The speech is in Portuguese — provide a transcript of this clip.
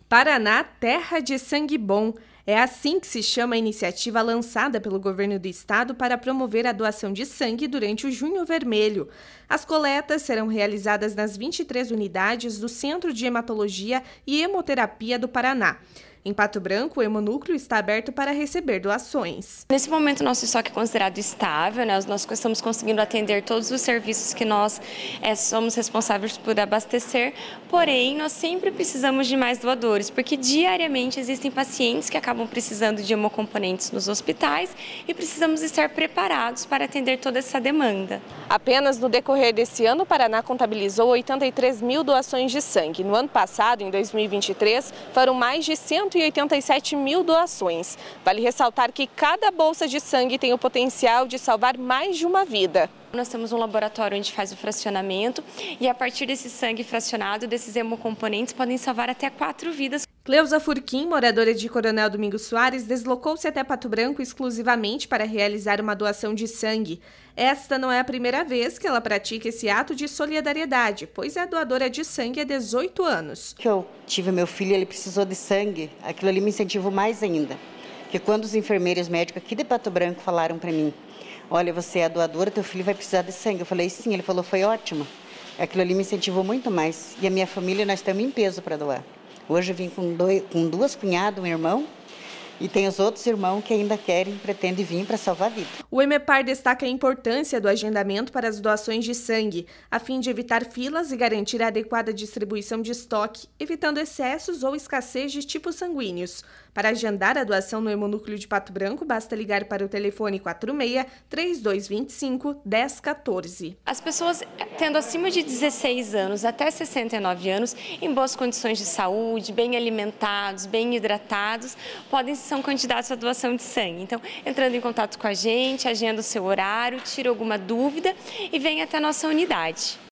Paraná, terra de sangue bom. É assim que se chama a iniciativa lançada pelo governo do estado para promover a doação de sangue durante o Junho Vermelho. As coletas serão realizadas nas 23 unidades do Centro de Hematologia e Hemoterapia do Paraná. Em Pato Branco, o Hemonúcleo está aberto para receber doações. Nesse momento, nosso estoque é considerado estável, né? Nós estamos conseguindo atender todos os serviços que nós somos responsáveis por abastecer, porém, nós sempre precisamos de mais doadores, porque diariamente existem pacientes que acabam precisando de hemocomponentes nos hospitais e precisamos estar preparados para atender toda essa demanda. Apenas no decorrer desse ano, o Paraná contabilizou 83 mil doações de sangue. No ano passado, em 2023, foram mais de 187 mil doações. Vale ressaltar que cada bolsa de sangue tem o potencial de salvar mais de uma vida. Nós temos um laboratório onde faz o fracionamento e a partir desse sangue fracionado, desses hemocomponentes, podem salvar até 4 vidas. Cleusa Furquim, moradora de Coronel Domingos Soares, deslocou-se até Pato Branco exclusivamente para realizar uma doação de sangue. Esta não é a primeira vez que ela pratica esse ato de solidariedade, pois é doadora de sangue há 18 anos. Eu tive meu filho, ele precisou de sangue, aquilo ali me incentivou mais ainda. Porque quando os enfermeiros médicos aqui de Pato Branco falaram para mim, olha, você é a doadora, teu filho vai precisar de sangue. Eu falei, sim. Ele falou, foi ótimo. Aquilo ali me incentivou muito mais. E a minha família, nós estamos em peso para doar. Hoje eu vim com 2 cunhadas, um irmão, e tem os outros irmãos que ainda pretendem vir para salvar a vida. O EMEPAR destaca a importância do agendamento para as doações de sangue, a fim de evitar filas e garantir a adequada distribuição de estoque, evitando excessos ou escassez de tipos sanguíneos. Para agendar a doação no Hemonúcleo de Pato Branco, basta ligar para o telefone 46-3225-1014. As pessoas tendo acima de 16 anos até 69 anos, em boas condições de saúde, bem alimentados, bem hidratados, são candidatos à doação de sangue. Então, entrando em contato com a gente, agenda o seu horário, tira alguma dúvida e vem até a nossa unidade.